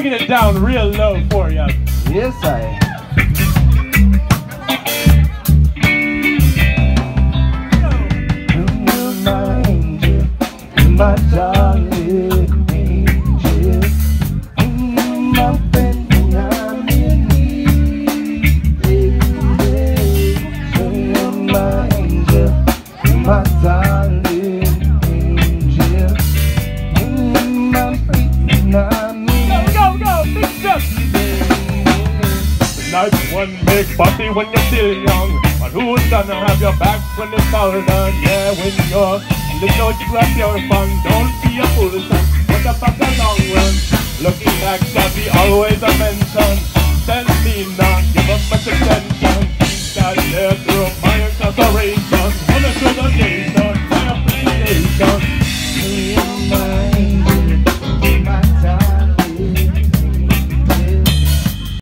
bringing it down real low for you. Yes, I. My angel, my darling angel, my friend when I'm in need, baby. You're my angel, my darling angel, my friend when I'm in Go, go, go, big step. Nice one big party when you're still young. But who's gonna have your back when it's all done? Yeah, when you're little, grab your fun. Don't be